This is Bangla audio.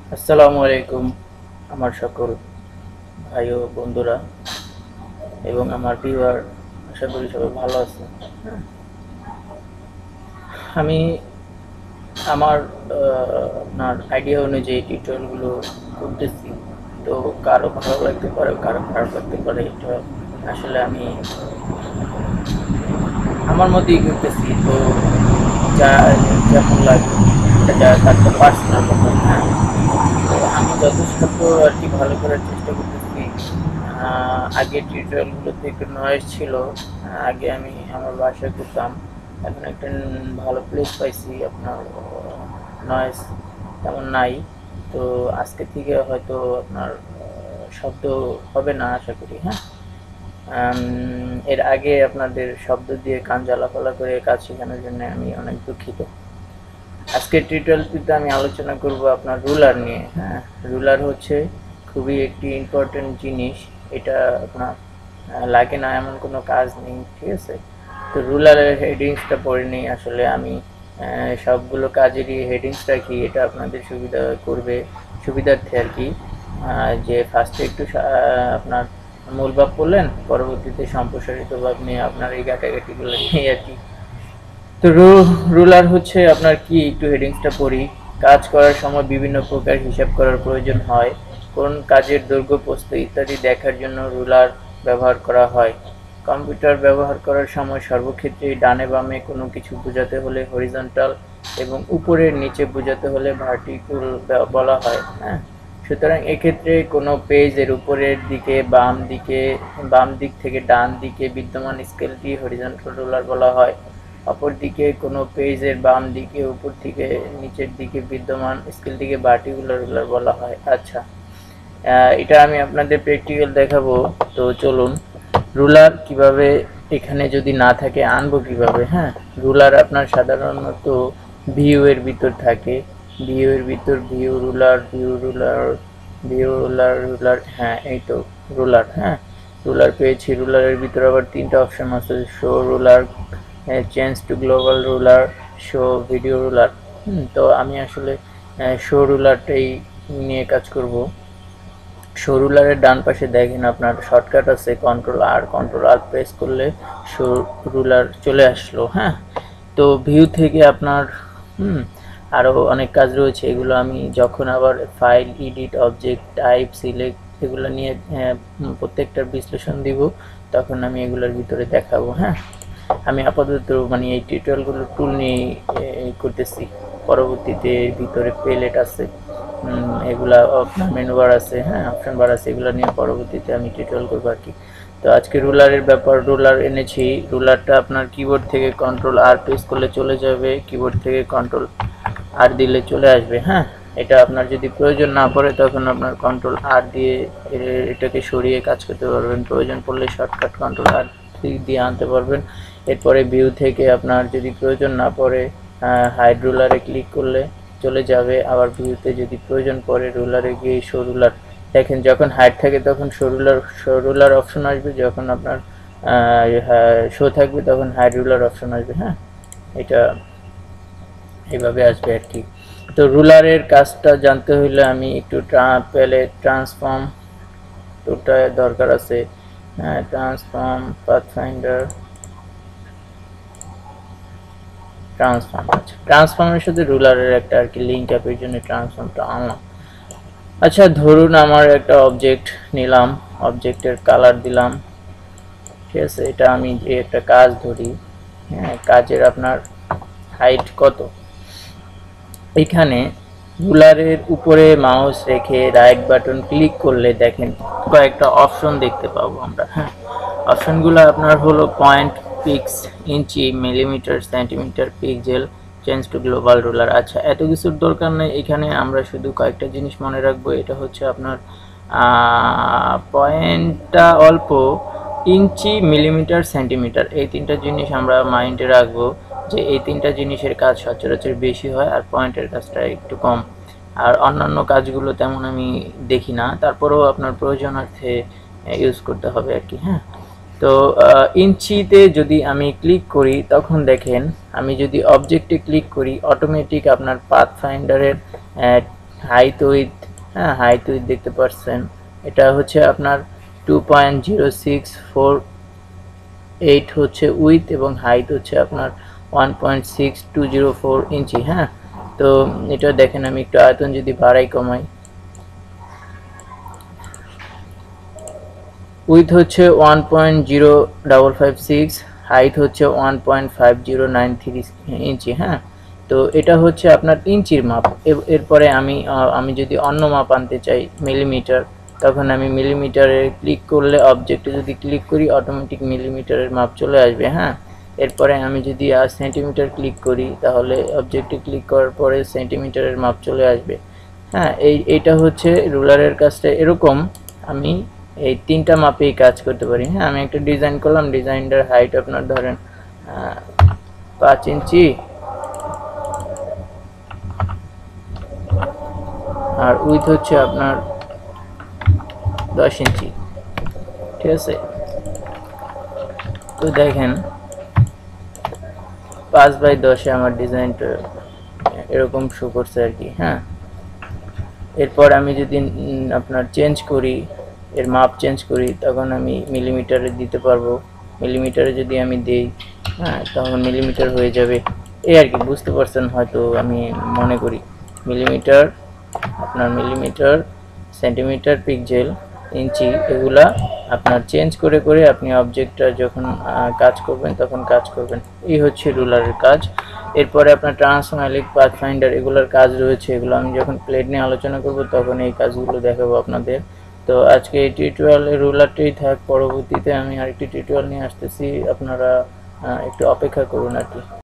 আসসালামু আলাইকুম আমার সকল ভাই ও বন্ধুরা এবং আমার ভিউয়ার, আশা করি সবাই ভালো আছে। আমি আমার আপনার আইডিয়া অনুযায়ী টিউটোরিয়ালগুলো করতেছি। তো কারো ভালো লাগতে পারে, কারো খারাপ লাগতে পারে, এটা আসলে আমি আমার মধ্যেই করতেছি। তো যা যেমন লাগে এটা তার তো পার্সোনাল ব্যাপার। হ্যাঁ, তো আমি যথেষ্ট আর কি ভালো করার চেষ্টা করতেছি। আগে টিউটোরিয়ালগুলোতে একটু নয়েজ ছিল। আগে আমি আমার বাসায় করতাম, এখন একটা ভালো প্লেস পাইছি, আপনার নয়েজ তেমন নাই। তো আজকে থেকে হয়তো আপনার শব্দ হবে না আশা করি। হ্যাঁ, এর আগে আপনাদের শব্দ দিয়ে কান জ্বালাপালা করে কাজ শেখানোর জন্য আমি অনেক দুঃখিত। আজকের টিউটোরিয়ালটিতে আমি আলোচনা করব আপনার রুলার নিয়ে। হ্যাঁ, রুলার হচ্ছে খুবই একটি ইম্পর্টেন্ট জিনিস। এটা আপনার লাগে না এমন কোনো কাজ নেই, ঠিক আছে? তো রুলারের হেডিংসটা পড়ে নিই। আসলে আমি সবগুলো কাজেরই হেডিংস রাখি, এটা আপনাদের সুবিধা করবে, সুবিধার্থে আর কি। যে ফার্স্টে একটু আপনার মূল ভাব পড়লেন, পরবর্তীতে সম্প্রসারিত ভাব নিয়ে আপনার এই ঘাটাঘাটিগুলো নিয়ে আর কি। তো রুলার হচ্ছে আপনার কি, একটু হেডিংসটা পড়ি। কাজ করার সময় বিভিন্ন প্রকার হিসাব করার প্রয়োজন হয়। কোন কাজের দৈর্ঘ্য, প্রস্থ ইত্যাদি দেখার জন্য রুলার ব্যবহার করা হয়। কম্পিউটার ব্যবহার করার সময় সর্বক্ষেত্রেই ডানে বামে কোনো কিছু বোঝাতে হলে হরিজন্টাল এবং উপরের নিচে বোঝাতে হলে ভার্টিক্যাল বলা হয়। হ্যাঁ, সুতরাং এক্ষেত্রে কোনো পেজের উপরের দিকে বাম দিক থেকে ডান দিকে বিদ্যমান স্কেলটি হরিজন্টাল রুলার বলা হয়। অপরদিকে কোনো পেজের বাম দিকে উপর থেকে নিচের দিকে বিদ্যমান স্কেলটিকে ভার্টিক্যাল রুলার বলা হয়। আচ্ছা, এটা আমি আপনাদের প্র্যাকটিক্যাল দেখাবো। তো চলুন, রুলার কিভাবে এখানে যদি না থাকে আনবো কিভাবে। হ্যাঁ, রুলার আপনার সাধারণত ভিউ এর ভিতর থাকে। ভিউ এর ভিতর রুলার, হ্যাঁ এই তো রুলার। হ্যাঁ, রুলার পেয়েছি। রুলারের ভিতর আবার তিনটা অপশন আছে: show ruler, change to global ruler, show video ruler. তো আমি আসলে শো রুলারটাই নিয়ে কাজ করব। শো রুলারের ডান পাশে দেখেন আপনার শর্টকাট আছে কন্ট্রোল আর প্রেস করলে শো রুলার চলে আসলো। হ্যাঁ, তো ভিউ থেকে আপনার আরও অনেক কাজ রয়েছে, এগুলো আমি যখন আবার file, edit, object type, select এগুলো নিয়ে প্রত্যেকটার বিশ্লেষণ দিব, তখন আমি এগুলোর ভিতরে দেখাবো। হ্যাঁ, আমি আপাতত মানে এই টিউটোরিয়ালগুলো টুল নিয়ে করতেছি। পরবর্তীতে ভিতরে প্লেট আছে, এগুলা আপনার মেনু বার আছে, হ্যাঁ অপশন বার আছে, এগুলো নিয়ে পরবর্তীতে আমি টিউটোরিয়াল করবো আর কি। তো আজকে রুলারের ব্যাপার, রুলার এনেছি। রুলারটা আপনার কিবোর্ড থেকে কন্ট্রোল আর প্রেস করলে চলে যাবে, কিবোর্ড থেকে কন্ট্রোল আর দিলে চলে আসবে। হ্যাঁ, এটা আপনার যদি প্রয়োজন না পড়ে তখন আপনার কন্ট্রোল আর দিয়ে এটাকে সরিয়ে কাজ করতে পারবেন। প্রয়োজন পড়লে শর্টকাট কন্ট্রোল আর দিয়ে আনতে পারবেন। এরপরে ভিউ থেকে আপনার যদি প্রয়োজন না পড়ে হাইড রুলারে ক্লিক করলে চলে যাবে। আবার ভিউতে যদি প্রয়োজন পড়ে রুলারে গিয়ে শো রুলার দেখেন, যখন হাইড থাকে তখন শো রুলার অপশন আসবে, যখন আপনার শো থাকবে তখন হাইড রুলার অপশন আসবে। হ্যাঁ, এটা এইভাবে আসবে আর কি। তো রুলারের কাজটা জানতে হলে আমি একটু প্যালেট ট্রান্সফর্ম টুলটা দরকার আছে। ট্রান্সফর্ম, পাথফাইন্ডার, ট্রান্সফর্মের সাথে রুলারের একটা আর কি লিঙ্ক আপ, এর জন্য ট্রান্সফর্মটা আনলাম। আচ্ছা, ধরুন আমার একটা অবজেক্ট নিলাম, অবজেক্টের কালার দিলাম, ঠিক আছে? এটা আমি যে একটা কাজ ধরি, হ্যাঁ কাজের আপনার হাইট কত, এখানে রুলারের উপরে মাউস রেখে রাইট বাটন ক্লিক করলে দেখেন কয়েকটা অপশন দেখতে পাবো আমরা। হ্যাঁ, অপশনগুলো আপনার হলো point, picas, inch, millimetre, centimetre, pixel, change to global ruler. আচ্ছা, এত কিছুর দরকার নেই, এখানে আমরা শুধু কয়েকটা জিনিস মনে রাখবো। এটা হচ্ছে আপনার পয়েন্টটা অল্প, ইঞ্চি, মিলিমিটার, সেন্টিমিটার, এই তিনটা জিনিস আমরা মাইন্ডে রাখবো, যে এই তিনটা জিনিসের কাজ সচরাচর বেশি হয় আর পয়েন্টের কাজটা একটু কম। আর অন্যান্য কাজগুলো তেমন আমি দেখি না, তারপরেও আপনার প্রয়োজনার্থে ইউজ করতে হবে আর কি। হ্যাঁ, তো ইঞ্চিতে যদি আমি ক্লিক করি তখন দেখেন, আমি যদি অবজেক্টে ক্লিক করি অটোমেটিক আপনার পাথফাইন্ডারের হাইট উইথ, হ্যাঁ হাইট উইথ দেখতে পাচ্ছেন, এটা হচ্ছে আপনার 2.0648 হচ্ছে উইথ এবং হাইট হচ্ছে আপনার 1.6204 ইঞ্চি। হ্যাঁ, তো এটা দেখেন আমি একটু আয়তন যদি বাড়াই কমাই, উইথ হচ্ছে 1.0556, হাইট হচ্ছে 1.5093 ইঞ্চি। হ্যাঁ, তো এটা হচ্ছে আপনার ইঞ্চির মাপ। এরপরে আমি যদি অন্য মাপ আনতে চাই মিলিমিটার, তখন আমি মিলিমিটারে ক্লিক করলে, অবজেক্টে যদি ক্লিক করি অটোমেটিক মিলিমিটারের মাপ চলে আসবে। হ্যাঁ, এরপরে আমি যদি সেন্টিমিটার ক্লিক করি তাহলে অবজেক্টে ক্লিক করার পরে সেন্টিমিটারের মাপ চলে আসবে। হ্যাঁ, এইটা হচ্ছে রুলারের কাজটা এরকম, আমি এই তিনটা মাপেই কাজ করতে পারি। হ্যাঁ, আমি একটা ডিজাইন করলাম, ডিজাইনটার হাইট আপনার ধরেন 5 ইঞ্চি আর উইথ হচ্ছে আপনার 10 ইঞ্চি। ঠিক আছে, তো দেখেন 5/10 আমার ডিজাইনটা এরকম শো করছে আর কি। হ্যাঁ, এরপর আমি যদি আপনার চেঞ্জ করি, এর মাপ চেঞ্জ করি, তখন আমি মিলিমিটারে দিতে পারবো। মিলিমিটারে যদি আমি দেই, হ্যাঁ, তখন মিলিমিটার হয়ে যাবে। এই আর কি, বুঝতে পারছেন হয়তো, আমি মনে করি মিলিমিটার, আপনার মিলিমিটার, সেন্টিমিটার, পিক্সেল, ইঞ্চি, এগুলা আপনার চেঞ্জ করে করে আপনি অবজেক্টটা যখন কাজ করবেন তখন কাজ করবেন। এই হচ্ছে রুলারের কাজ। এরপরে আপনার ট্রান্সফর্মালিক, পাথফাইন্ডার, এগুলোর কাজ রয়েছে, এগুলো আমি যখন প্লেট নিয়ে আলোচনা করব তখন এই কাজগুলো দেখাবো আপনাদের। তো আজকে এই টিউটোরিয়ালে রুলারটাই থাক, পরবর্তীতে আমি আরেকটি টিউটোরিয়াল নিয়ে আসতেছি, আপনারা একটু অপেক্ষা করুন আর কি।